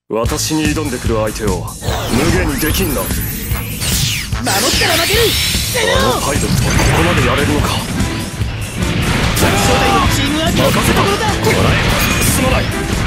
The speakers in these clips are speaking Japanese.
私に挑んでくる相手を無限にできんな。守ったら負ける。 あのパイロットはここまでやれるのか。 初代のチームワークの任せた。こらえすまない。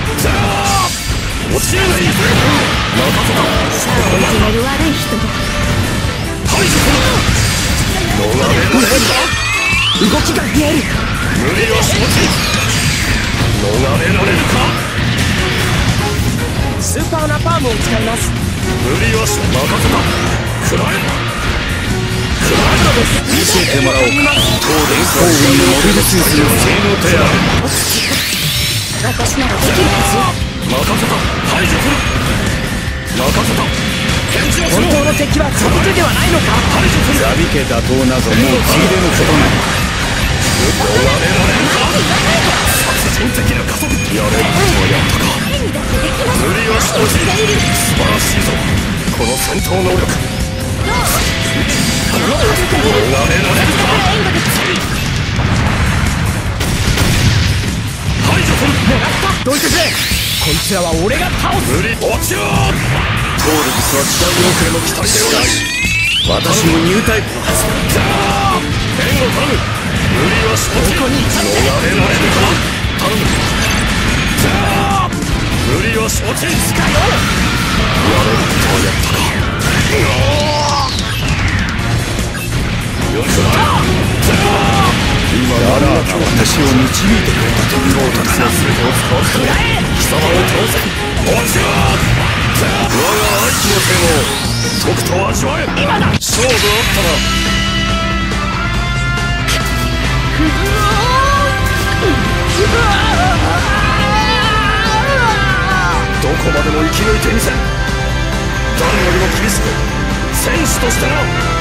落ちるな。任せた。 ここまで悪い人だ。 排除する。逃れられるか。 動きが見える。 無理は承知。逃れられるか。 スーパーナパームを使います。 無理はし任せた。食らえ。食らえのです。 見せてもらおうか。東電工軍のモビルスーツの性能手当。 私ならできるはず。 任せた。排除する。任せた。返事をする。 本当の敵はザビ家ではないのか。 排除する。 ザビ家打倒などもうついでのことなの。 逃れられるか。殺人的な加速。やれることはやったか。無理はしてほしい。素晴らしいぞこの戦闘能力。逃れられるか。排除する。 どいてくれ。こいつらは俺が倒す。 無理落ちろ。トールビスは時代遅れの期待ではない。 私もニュータイプのはずだ。 援護頼む。無理はしてほしい。逃れられるか。頼む。無理は承知。使よ。やれることはやったか。よし今ダラーが私を導いてくれたということだな。 貴様を倒せ。落ちろ。我が愛機の剣をとくと味わえ。今だ。勝負あったな。どこまでも生き抜いてみせ。誰よりも厳しく戦士としてな。